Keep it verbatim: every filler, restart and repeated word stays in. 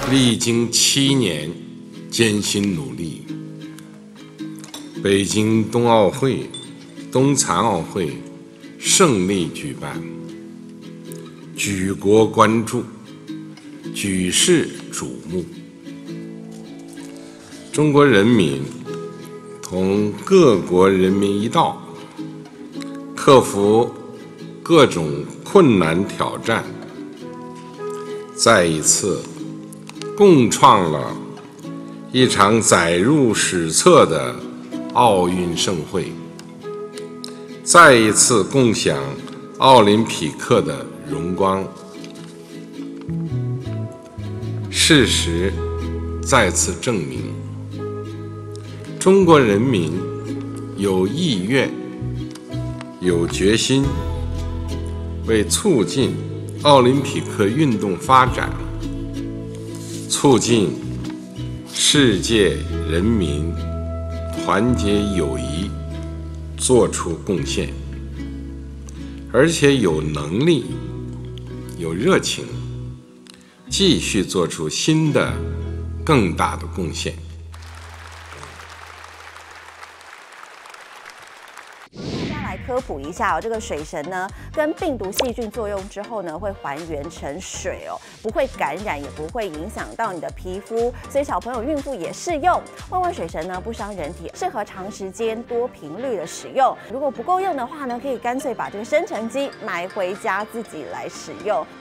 历经七年艰辛努力，北京冬奥会、冬残奥会胜利举办，举国关注，举世瞩目。中国人民同各国人民一道，克服各种困难挑战，再一次共创了一场载入史册的奥运盛会，再一次共享奥林匹克的荣光。事实再次证明，中国人民有意愿、有决心，为促进奥林匹克运动发展，促进世界人民团结友谊做出贡献，而且有能力、有热情，继续做出新的、更大的贡献。 科普一下哦，这个水神呢，跟病毒细菌作用之后呢，会还原成水哦，不会感染，也不会影响到你的皮肤，所以小朋友、孕妇也适用。万万水神呢，不伤人体，适合长时间、多频率的使用。如果不够用的话呢，可以干脆把这个生成机买回家自己来使用。